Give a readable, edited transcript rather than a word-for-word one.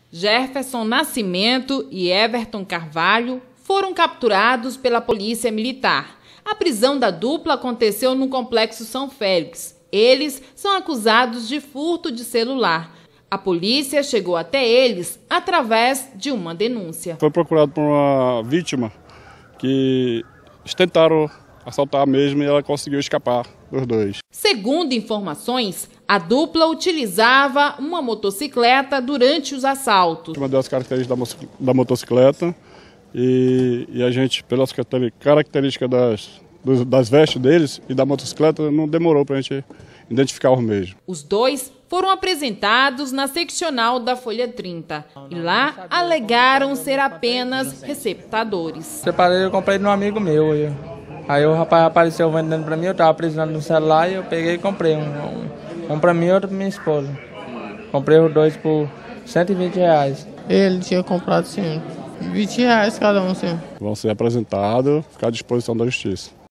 Jefferson Nascimento e Everton Carvalho foram capturados pela Polícia Militar. A prisão da dupla aconteceu no Complexo São Félix. Eles são acusados de furto de celular. A polícia chegou até eles através de uma denúncia. Foi procurado por uma vítima que eles tentaram assaltar mesmo e ela conseguiu escapar dos dois. Segundo informações, a dupla utilizava uma motocicleta durante os assaltos. Uma das características da motocicleta e a gente, pelas características das vestes deles e da motocicleta, não demorou para a gente identificar os mesmos. Os dois foram apresentados na seccional da Folha 30 e lá alegaram ser apenas receptadores. Separei, eu comprei de um amigo meu. Aí o rapaz apareceu vendendo para mim, eu estava precisando do celular e eu peguei e comprei um para mim e outro para minha esposa. Comprei os dois por R$120. Ele tinha comprado sim, R$20 cada um sim. Vão ser apresentados, ficar à disposição da justiça.